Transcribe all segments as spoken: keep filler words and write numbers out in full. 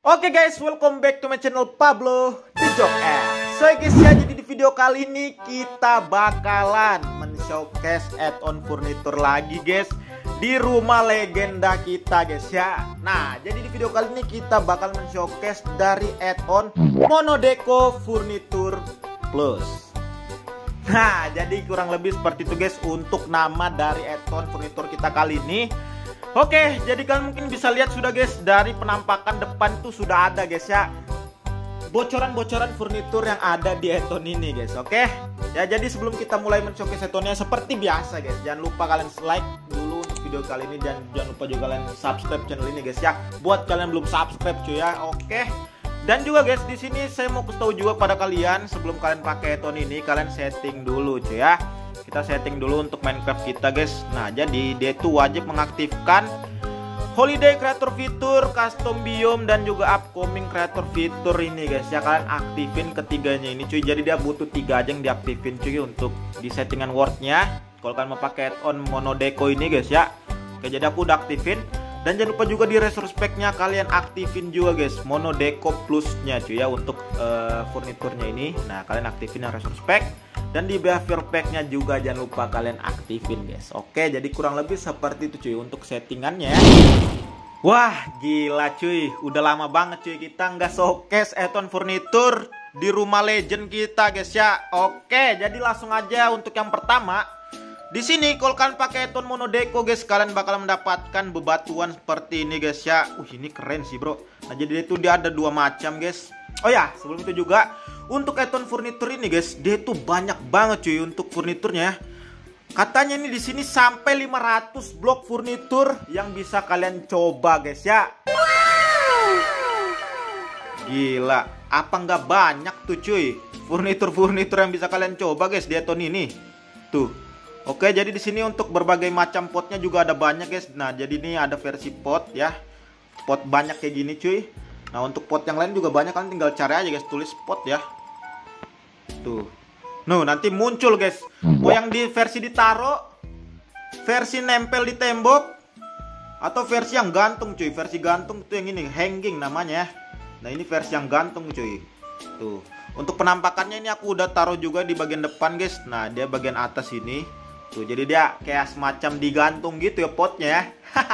Oke guys, welcome back to my channel Pablo The Jok App. So guys ya, jadi di video kali ini kita bakalan men-showcase add-on furnitur lagi guys di rumah legenda kita guys ya. Nah, jadi di video kali ini kita bakal men-showcase dari add-on Monodeco Furniture Plus. Nah, jadi kurang lebih seperti itu guys untuk nama dari add-on furnitur kita kali ini. Oke, jadi kalian mungkin bisa lihat sudah guys, dari penampakan depan tuh sudah ada guys ya bocoran-bocoran furnitur yang ada di add-on ini guys. Oke ya, jadi sebelum kita mulai men-showcase add-onnya seperti biasa guys, jangan lupa kalian like dulu untuk video kali ini, dan jangan lupa juga kalian subscribe channel ini guys ya, buat kalian belum subscribe cuy ya. Oke, dan juga guys, di sini saya mau kasih tahu juga pada kalian, sebelum kalian pakai add-on ini kalian setting dulu cuy ya. Kita setting dulu untuk Minecraft kita guys. Nah, jadi dia itu wajib mengaktifkan Holiday Creator Fitur, Custom Biome, dan juga Upcoming Creator Fitur ini guys ya. Kalian aktifin ketiganya ini cuy. Jadi dia butuh tiga aja yang diaktifin cuy untuk di settingan wordnya. Kalau kalian mau pakai add-on Monodeco ini guys ya. Oke, jadi aku udah aktifin. Dan jangan lupa juga di resource pack-nya kalian aktifin juga guys Monodeco Plus-nya cuy ya, untuk uh, furniturnya ini. Nah, kalian aktifin yang resource pack. Dan di behavior pack-nya juga jangan lupa kalian aktifin guys. Oke, jadi kurang lebih seperti itu cuy untuk settingannya ya. Wah, gila cuy, udah lama banget cuy kita nggak showcase add-on furnitur di rumah legend kita guys ya. Oke, jadi langsung aja untuk yang pertama. Di sini kalau kalian pakai add-on Monodeco guys, kalian bakal mendapatkan bebatuan seperti ini guys ya. Uh, ini keren sih bro. Nah, jadi itu dia ada dua macam guys. Oh ya, sebelum itu juga untuk add-on furnitur ini guys, dia tuh banyak banget cuy untuk furniturnya. Katanya ini di sini sampai lima ratus blok furnitur yang bisa kalian coba guys ya. Gila, apa nggak banyak tuh cuy furnitur-furnitur yang bisa kalian coba guys di add-on ini. Tuh. Oke, jadi di sini untuk berbagai macam potnya juga ada banyak guys. Nah, jadi ini ada versi pot ya. Pot banyak kayak gini cuy. Nah, untuk pot yang lain juga banyak, kalian tinggal cari aja guys, tulis pot ya. Tuh. Nuh, nanti muncul guys. Mau yang di versi ditaro, versi nempel di tembok, atau versi yang gantung cuy. Versi gantung itu yang ini, hanging namanya. Nah, ini versi yang gantung cuy. Tuh. Untuk penampakannya ini aku udah taruh juga di bagian depan guys. Nah, dia bagian atas ini. Tuh, jadi dia kayak semacam digantung gitu ya potnya ya.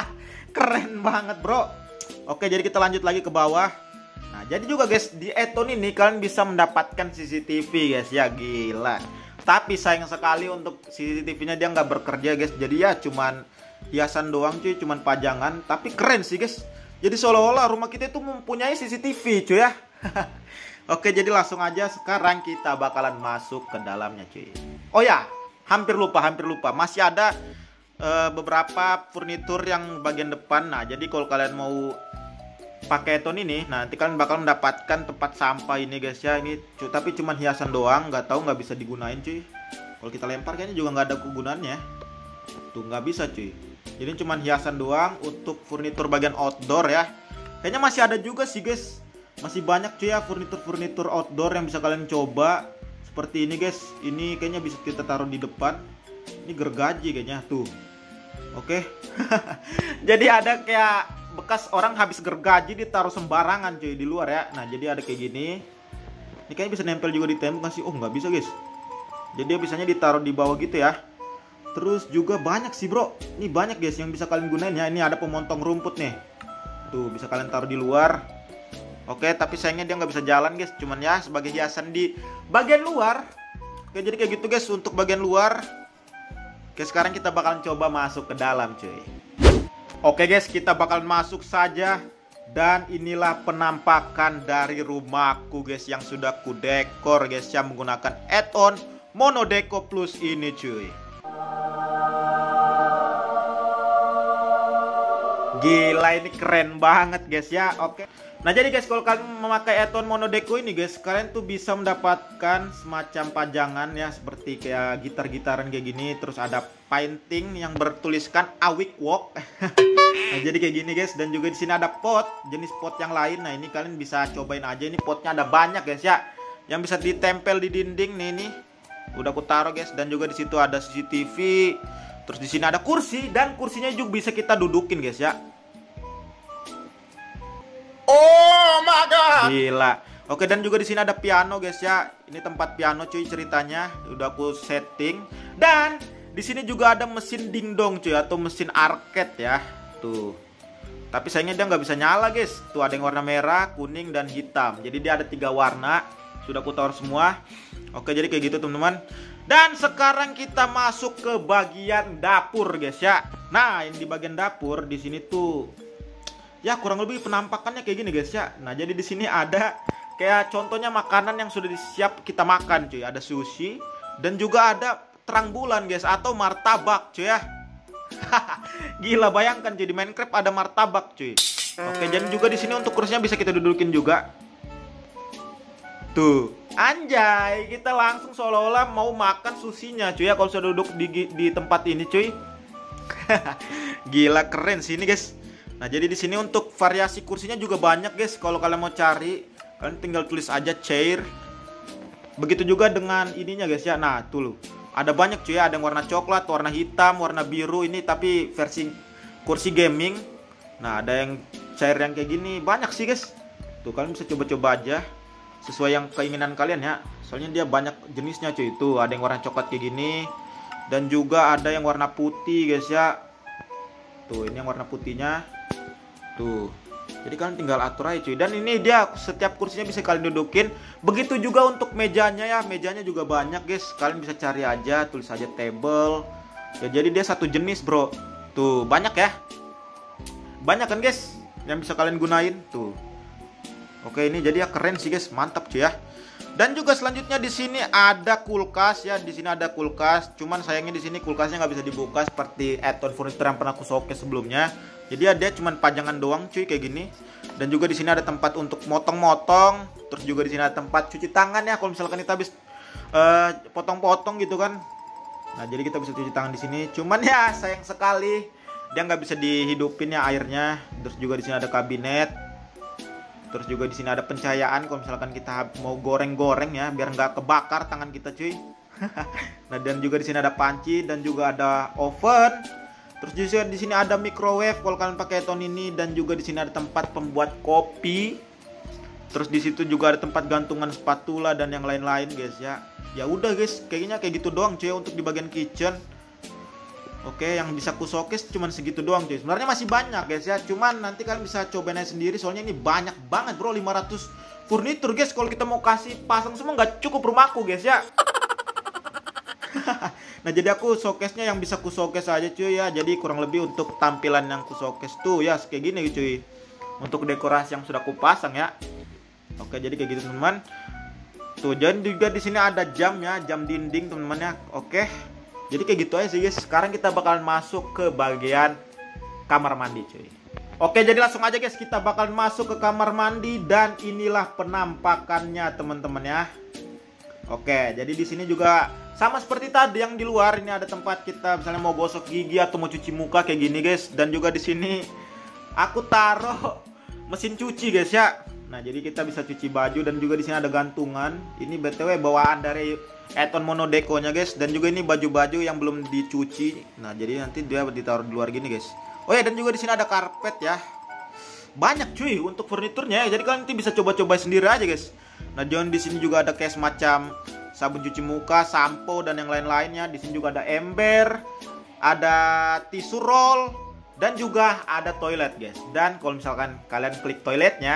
Keren banget bro. Oke, jadi kita lanjut lagi ke bawah. Nah, jadi juga guys, di add-on ini kalian bisa mendapatkan C C T V guys ya, gila. Tapi sayang sekali untuk C C T V-nya dia nggak bekerja guys. Jadi ya cuman hiasan doang cuy, cuman pajangan. Tapi keren sih guys. Jadi seolah-olah rumah kita itu mempunyai C C T V cuy ya. Oke, jadi langsung aja sekarang kita bakalan masuk ke dalamnya cuy. Oh ya, hampir lupa, hampir lupa. Masih ada uh, beberapa furnitur yang bagian depan. Nah, jadi kalau kalian mau pakai add-on ini, nah, nanti kalian bakal mendapatkan tempat sampah ini guys ya. Ini cu tapi cuman hiasan doang, nggak tahu nggak bisa digunain cuy. Kalau kita lempar kayaknya juga nggak ada kegunaannya. Tuh, nggak bisa cuy. Jadi cuman hiasan doang untuk furnitur bagian outdoor ya. Kayaknya masih ada juga sih guys. Masih banyak cuy ya furnitur-furnitur outdoor yang bisa kalian coba. Seperti ini guys. Ini kayaknya bisa kita taruh di depan. Ini gergaji kayaknya tuh. Oke. Jadi ada kayak bekas orang habis gergaji ditaruh sembarangan cuy di luar ya. Nah, jadi ada kayak gini. Ini kayaknya bisa nempel juga di tembok nggak sih? Oh, nggak bisa guys. Jadi dia bisanya ditaruh di bawah gitu ya. Terus juga banyak sih bro. Ini banyak guys yang bisa kalian gunain ya. Ini ada pemontong rumput nih. Tuh, bisa kalian taruh di luar. Oke, tapi sayangnya dia nggak bisa jalan guys. Cuman ya sebagai hiasan di bagian luar. Oke, jadi kayak gitu guys untuk bagian luar. Oke, sekarang kita bakalan coba masuk ke dalam cuy. Oke guys, kita bakalan masuk saja. Dan inilah penampakan dari rumahku guys, yang sudah ku dekor guys, yang menggunakan add-on Monodeco Plus ini cuy. Gila, ini keren banget guys ya. Oke. Nah, jadi guys, kalau kalian memakai add-on Monodeco ini guys, kalian tuh bisa mendapatkan semacam pajangan ya, seperti kayak gitar-gitaran kayak gini. Terus ada painting yang bertuliskan Awik Walk. Nah, jadi kayak gini guys. Dan juga di sini ada pot, jenis pot yang lain. Nah, ini kalian bisa cobain aja. Ini potnya ada banyak guys ya, yang bisa ditempel di dinding nih. Nih udah aku taruh guys. Dan juga di situ ada C C T V. Terus di sini ada kursi, dan kursinya juga bisa kita dudukin guys ya. Oh my Gila. Oke, dan juga di sini ada piano guys ya. Ini tempat piano cuy ceritanya. Udah aku setting. Dan di sini juga ada mesin dingdong cuy, atau mesin arcade ya. Tuh. Tapi sayangnya dia nggak bisa nyala guys. Tuh ada yang warna merah, kuning, dan hitam. Jadi dia ada tiga warna. Sudah aku taruh semua. Oke, jadi kayak gitu teman-teman. Dan sekarang kita masuk ke bagian dapur guys ya. Nah, yang di bagian dapur di sini tuh ya kurang lebih penampakannya kayak gini guys ya. Nah, jadi di sini ada kayak contohnya makanan yang sudah disiap kita makan cuy. Ada sushi dan juga ada terang bulan guys, atau martabak cuy ya. Gila, bayangkan cuy, di Minecraft ada martabak cuy. Oke, jadi juga di sini untuk kursinya bisa kita dudukin juga. Tuh, anjay, kita langsung seolah-olah mau makan susinya cuy ya kalau sudah duduk di di tempat ini cuy. Gila, keren sih ini guys. Nah, jadi di sini untuk variasi kursinya juga banyak guys. Kalau kalian mau cari, kalian tinggal tulis aja chair. Begitu juga dengan ininya guys ya. Nah, tuh loh. Ada banyak cuy ya, ada yang warna coklat, warna hitam, warna biru. Ini tapi versi kursi gaming. Nah, ada yang chair yang kayak gini, banyak sih guys. Tuh, kalian bisa coba-coba aja sesuai yang keinginan kalian ya. Soalnya dia banyak jenisnya cuy. Itu ada yang warna coklat kayak gini, dan juga ada yang warna putih guys ya. Tuh, ini yang warna putihnya. Tuh. Jadi kalian tinggal atur aja cuy. Dan ini dia setiap kursinya bisa kalian dudukin. Begitu juga untuk mejanya ya. Mejanya juga banyak guys. Kalian bisa cari aja, tulis aja table. Ya, jadi dia satu jenis bro. Tuh, banyak ya. Banyak kan guys yang bisa kalian gunain. Tuh. Oke, ini jadi ya keren sih guys, mantap cuy ya. Dan juga selanjutnya di sini ada kulkas ya. Di sini ada kulkas. Cuman sayangnya di sini kulkasnya nggak bisa dibuka seperti add-on furniture yang pernah aku showcase sebelumnya. Jadi ya dia cuman pajangan doang cuy kayak gini. Dan juga di sini ada tempat untuk motong-motong. Terus juga di sini ada tempat cuci tangan ya. Kalau misalkan kita habis uh, potong-potong gitu kan. Nah, jadi kita bisa cuci tangan di sini. Cuman ya sayang sekali dia nggak bisa dihidupin ya airnya. Terus juga di sini ada kabinet. Terus juga di sini ada pencahayaan kalau misalkan kita mau goreng-goreng ya, biar nggak kebakar tangan kita cuy. Nah, dan juga di sini ada panci dan juga ada oven. Terus juga di sini ada microwave kalau kalian pakai ton ini, dan juga di sini ada tempat pembuat kopi. Terus di situ juga ada tempat gantungan spatula dan yang lain-lain guys ya. Ya udah guys, kayaknya kayak gitu doang cuy untuk di bagian kitchen. Oke, yang bisa ku showcase cuman segitu doang cuy. Sebenarnya masih banyak guys ya. Cuman nanti kalian bisa cobain aja sendiri. Soalnya ini banyak banget bro. lima ratus furnitur guys. Kalau kita mau kasih pasang semua nggak cukup rumahku guys ya. Nah, jadi aku showcase-nya yang bisa ku showcase aja cuy ya. Jadi kurang lebih untuk tampilan yang ku showcase tuh ya kayak gini cuy. Untuk dekorasi yang sudah ku pasang ya. Oke, jadi kayak gitu teman-teman. Tuh, dan juga di sini ada jam ya. Jam dinding teman-teman ya. Oke. Jadi kayak gitu aja sih guys. Sekarang kita bakalan masuk ke bagian kamar mandi cuy. Oke, jadi langsung aja guys, kita bakalan masuk ke kamar mandi. Dan inilah penampakannya teman-teman ya. Oke, jadi di sini juga sama seperti tadi yang di luar. Ini ada tempat kita misalnya mau gosok gigi atau mau cuci muka kayak gini guys. Dan juga di sini aku taruh mesin cuci guys ya. Nah, jadi kita bisa cuci baju. Dan juga di sini ada gantungan. Ini B T W bawaan dari add-on Monodeco-nya guys. Dan juga ini baju-baju yang belum dicuci. Nah, jadi nanti dia ditaruh di luar gini guys. Oh ya, dan juga di sini ada karpet ya. Banyak cuy untuk furniturnya ya. Jadi kalian nanti bisa coba-coba sendiri aja guys. Nah, dan di sini juga ada kayak semacam sabun cuci muka, sampo dan yang lain-lainnya. Di sini juga ada ember, ada tisu roll, dan juga ada toilet guys. Dan kalau misalkan kalian klik toiletnya,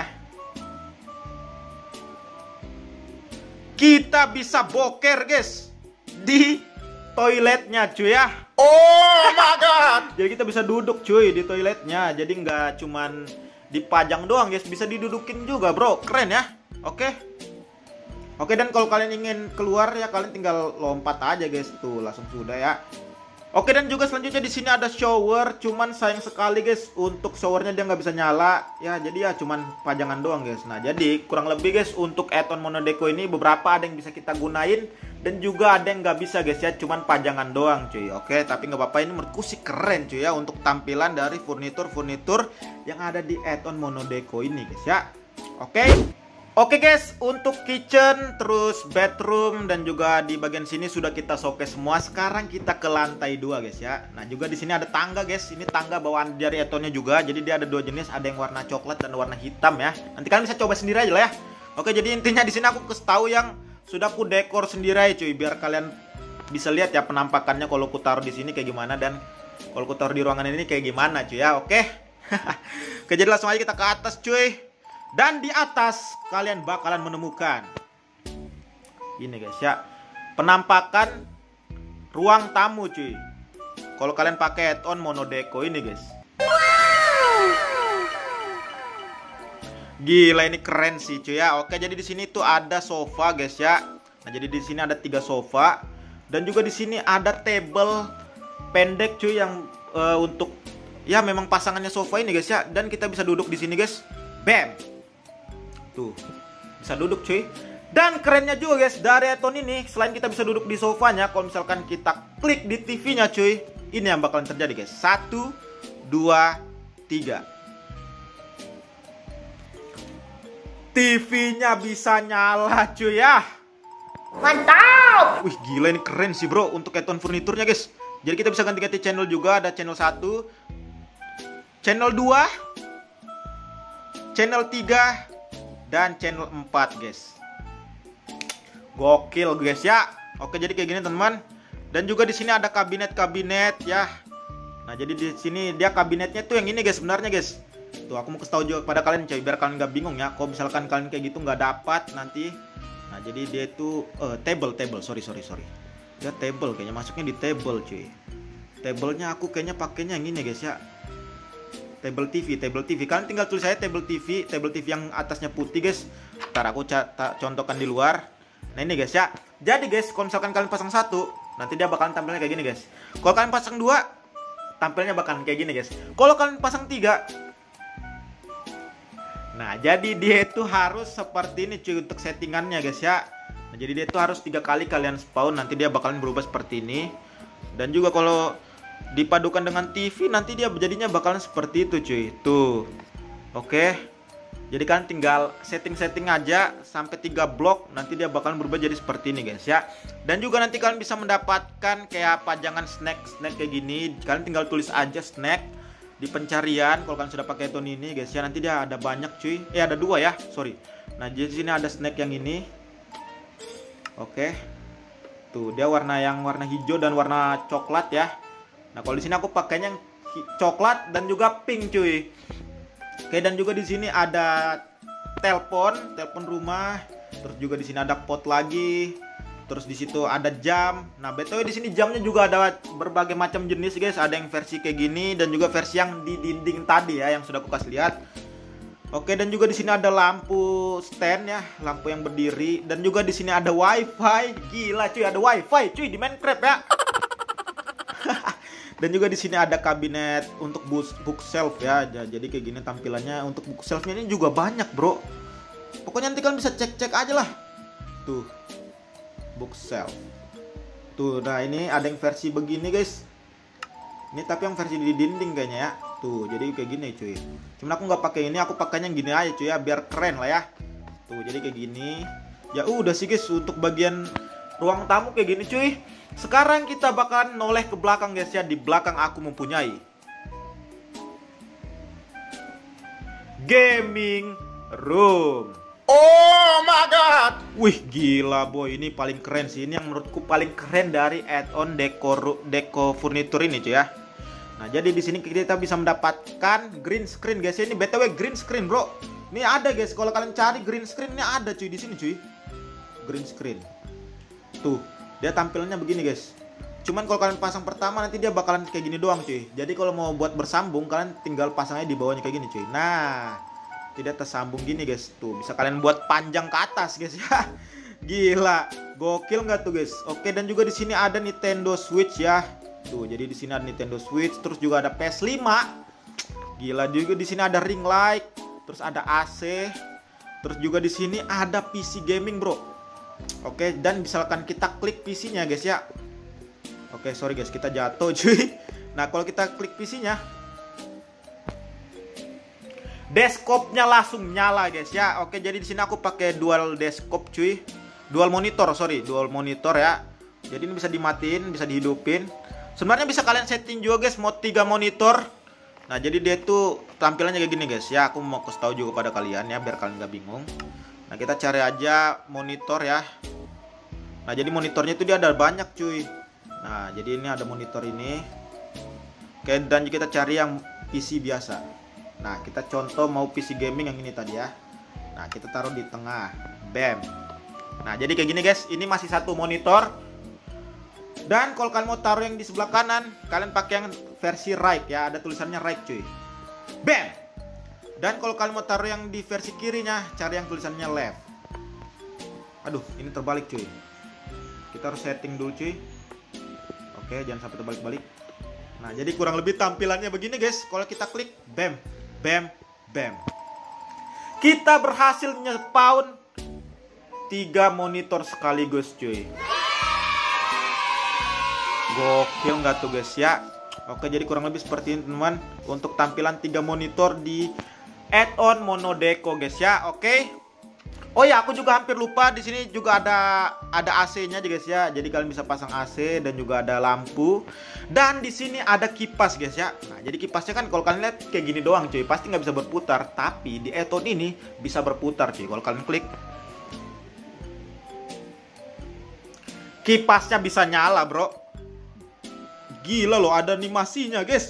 kita bisa boker guys di toiletnya cuy ya. Oh my god. Jadi kita bisa duduk cuy di toiletnya. Jadi nggak cuman dipajang doang guys, bisa didudukin juga bro. Keren ya. Oke. Oke, dan kalau kalian ingin keluar ya kalian tinggal lompat aja guys. Tuh langsung sudah ya. Oke, dan juga selanjutnya di sini ada shower. Cuman sayang sekali guys, untuk showernya dia nggak bisa nyala ya. Jadi ya cuman pajangan doang guys. Nah, jadi kurang lebih guys untuk add-on Monodeco ini beberapa ada yang bisa kita gunain, dan juga ada yang nggak bisa guys ya, cuman pajangan doang cuy. Oke, tapi nggak apa-apa, ini menurutku sih keren cuy ya untuk tampilan dari furnitur-furnitur yang ada di add-on Monodeco ini guys ya. Oke. Oke guys, untuk kitchen, terus bedroom dan juga di bagian sini sudah kita showcase semua. Sekarang kita ke lantai dua guys ya. Nah, juga di sini ada tangga guys. Ini tangga bawaan dari Etonnya juga. Jadi dia ada dua jenis, ada yang warna coklat dan warna hitam ya. Nanti kalian bisa coba sendiri aja lah ya. Oke, jadi intinya di sini aku kasih tahu yang sudah aku dekor sendiri ya cuy, biar kalian bisa lihat ya penampakannya kalau aku taruh di sini kayak gimana dan kalau aku taruh di ruangan ini kayak gimana cuy ya. Oke. Oke, jadi langsung aja kita ke atas cuy. Dan di atas kalian bakalan menemukan ini guys ya, penampakan ruang tamu cuy. Kalau kalian pakai add-on Monodeko ini guys. Gila, ini keren sih cuy ya. Oke, jadi di sini tuh ada sofa guys ya. Nah, jadi di sini ada tiga sofa dan juga di sini ada table pendek cuy yang uh, untuk ya memang pasangannya sofa ini guys ya. Dan kita bisa duduk di sini guys. Bam. Tuh, bisa duduk cuy. Dan kerennya juga guys, dari Eton ini selain kita bisa duduk di sofanya, kalau misalkan kita klik di T V-nya cuy, ini yang bakalan terjadi guys. Satu, dua, tiga. T V-nya bisa nyala cuy ya. Mantap. Wih, gila, ini keren sih bro untuk Eton furniturnya guys. Jadi kita bisa ganti-ganti channel juga. Ada channel satu, channel dua, channel tiga, dan channel empat guys. Gokil guys ya. Oke, jadi kayak gini teman-teman. Dan juga di sini ada kabinet-kabinet ya. Nah, jadi di sini dia kabinetnya tuh yang ini guys sebenarnya guys. Tuh, aku mau kasih tahu juga pada kalian coy, biar kalian nggak bingung ya. Kalau misalkan kalian kayak gitu nggak dapat nanti. Nah, jadi dia itu uh, table table sorry sorry sorry. Dia table kayaknya, masuknya di table cuy. Tablenya aku kayaknya pakainya yang ini guys ya. Table T V, table T V. Kalian tinggal tulis saya table T V, table T V yang atasnya putih guys. Ntar aku contohkan di luar. Nah, ini guys ya. Jadi guys, kalau misalkan kalian pasang satu, nanti dia bakalan tampilnya kayak gini guys. Kalau kalian pasang dua, tampilnya bakalan kayak gini guys. Kalau kalian pasang tiga, nah jadi dia itu harus seperti ini cuy untuk settingannya guys ya. Nah, jadi dia itu harus tiga kali kalian spawn, nanti dia bakalan berubah seperti ini. Dan juga kalau dipadukan dengan T V nanti dia jadinya bakalan seperti itu cuy. Tuh. Oke. Jadi kalian tinggal setting-setting aja sampai tiga blok, nanti dia bakalan berubah jadi seperti ini guys ya. Dan juga nanti kalian bisa mendapatkan kayak pajangan snack-snack kayak gini. Kalian tinggal tulis aja snack di pencarian kalau kalian sudah pakai Eton ini guys ya. Nanti dia ada banyak cuy. Eh, ada dua ya, sorry. Nah, di sini ada snack yang ini. Oke. Tuh, dia warna yang warna hijau dan warna coklat ya. Nah, kalau di sini aku pakainya yang coklat dan juga pink cuy. Oke, dan juga di sini ada telepon, telepon rumah. Terus juga di sini ada pot lagi. Terus di situ ada jam. Nah, B T W di sini jamnya juga ada berbagai macam jenis guys. Ada yang versi kayak gini dan juga versi yang di dinding tadi ya yang sudah aku kasih lihat. Oke, dan juga di sini ada lampu stand ya, lampu yang berdiri, dan juga di sini ada wifi. Gila cuy, ada wifi cuy di Minecraft ya. Dan juga di sini ada kabinet untuk bookshelf ya. Jadi kayak gini tampilannya. Untuk bookshelfnya ini juga banyak bro. Pokoknya nanti kalian bisa cek-cek aja lah. Tuh, bookshelf. Tuh, nah ini ada yang versi begini guys. Ini tapi yang versi di dinding kayaknya ya. Tuh, jadi kayak gini cuy. Cuman aku nggak pakai ini, aku pakainya yang gini aja cuy ya, biar keren lah ya. Tuh, jadi kayak gini. Ya udah sih guys untuk bagian ruang tamu kayak gini cuy. Sekarang kita bakalan noleh ke belakang guys ya. Di belakang aku mempunyai gaming room. Oh my god. Wih, gila boy, ini paling keren sih. Ini yang menurutku paling keren dari add-on deco deco furniture ini cuy ya. Nah, jadi di sini kita bisa mendapatkan green screen guys. Ini B T W green screen, bro. Ini ada guys, kalau kalian cari green screen ini ada cuy di sini cuy. Green screen. Tuh, dia tampilannya begini guys. Cuman kalau kalian pasang pertama nanti dia bakalan kayak gini doang cuy. Jadi kalau mau buat bersambung kalian tinggal pasangnya di bawahnya kayak gini cuy. Nah, tidak tersambung gini guys. Tuh, bisa kalian buat panjang ke atas guys ya. Gila, gokil nggak tuh guys? Oke, dan juga di sini ada Nintendo Switch ya. Tuh, jadi di sini ada Nintendo Switch, terus juga ada P S lima. Gila, juga di sini ada ring light, terus ada A C. Terus juga di sini ada P C gaming, bro. Oke, dan misalkan kita klik P C-nya guys ya. Oke, sorry guys, kita jatuh cuy. Nah, kalau kita klik P C-nya, Desktopnya langsung nyala guys ya. Oke, jadi di sini aku pakai dual desktop cuy. Dual monitor, sorry, dual monitor ya. Jadi ini bisa dimatiin, bisa dihidupin. Sebenarnya bisa kalian setting juga guys, mau tiga monitor. Nah, jadi dia tuh tampilannya kayak gini guys ya. Aku mau kasih tahu juga pada kalian ya, biar kalian gak bingung. Nah, kita cari aja monitor ya. Nah, jadi monitornya itu dia ada banyak cuy. Nah, jadi ini ada monitor ini. Oke, dan kita cari yang P C biasa. Nah, kita contoh mau P C gaming yang ini tadi ya. Nah, kita taruh di tengah. Bam. Nah, jadi kayak gini guys. Ini masih satu monitor. Dan kalau kalian mau taruh yang di sebelah kanan, kalian pakai yang versi right ya. Ada tulisannya right cuy. Bam. Dan kalau kalian mau taruh yang di versi kirinya, cari yang tulisannya left. Aduh, ini terbalik cuy. Kita harus setting dulu cuy. Oke, jangan sampai terbalik-balik. Nah, jadi kurang lebih tampilannya begini guys. Kalau kita klik, bam. Bam, bam. Kita berhasil nge-spawn tiga monitor sekaligus cuy. Gokil nggak tuh guys ya. Oke, jadi kurang lebih seperti ini teman-teman. Untuk tampilan tiga monitor di add-on Monodeco guys ya. Oke. Oh ya, aku juga hampir lupa, di sini juga ada ada A C-nya guys ya. Jadi kalian bisa pasang A C dan juga ada lampu. Dan di sini ada kipas guys ya. Nah, jadi kipasnya kan kalau kalian lihat kayak gini doang cuy, pasti nggak bisa berputar. Tapi di add-on ini bisa berputar cuy. Kalau kalian klik, kipasnya bisa nyala bro. Gila loh, ada animasinya guys.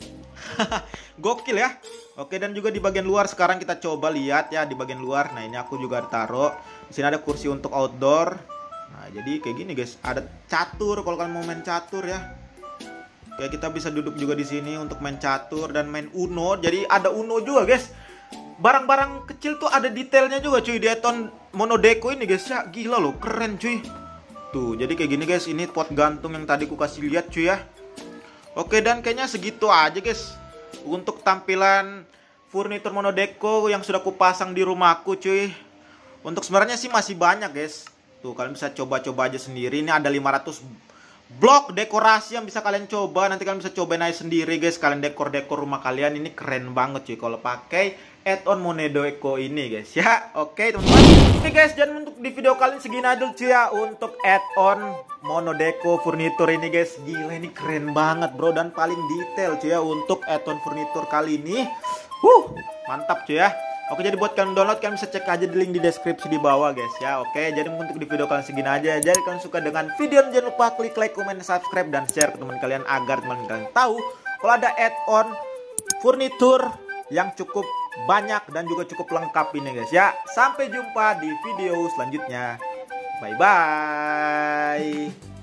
Gokil ya. Oke, dan juga di bagian luar sekarang kita coba lihat ya di bagian luar. Nah, ini aku juga taruh. Di sini ada kursi untuk outdoor. Nah, jadi kayak gini guys. Ada catur kalau kalian mau main catur ya. Kayak kita bisa duduk juga di sini untuk main catur dan main Uno. Jadi ada Uno juga guys. Barang-barang kecil tuh ada detailnya juga cuy di add-on Monodeco ini guys ya. Gila loh, keren cuy. Tuh, jadi kayak gini guys. Ini pot gantung yang tadi ku kasih lihat cuy ya. Oke, dan kayaknya segitu aja guys untuk tampilan furnitur Monodeco yang sudah kupasang di rumahku cuy. Untuk sebenarnya sih masih banyak guys. Tuh, kalian bisa coba-coba aja sendiri. Ini ada lima ratus blok dekorasi yang bisa kalian coba. Nanti kalian bisa cobain aja sendiri guys. Kalian dekor-dekor rumah kalian. Ini keren banget cuy kalau pakai add-on Monodeco ini guys ya. Oke teman-teman. Oke guys, dan untuk di video kali ini segini aja dulu cuy ya. Untuk add-on Monodeco furnitur ini guys. Gila, ini keren banget bro. Dan paling detail cuy ya untuk add-on furnitur kali ini. Wuh, mantap cuy ya. Oke, jadi buat kalian download, kalian bisa cek aja di link di deskripsi di bawah guys ya. Oke, jadi untuk di video kalian segini aja. Jadi kalian suka dengan video ini, jangan lupa klik like, komen, subscribe, dan share ke teman kalian agar teman kalian tahu kalau ada add-on furnitur yang cukup banyak dan juga cukup lengkap ini guys ya. Sampai jumpa di video selanjutnya. Bye bye.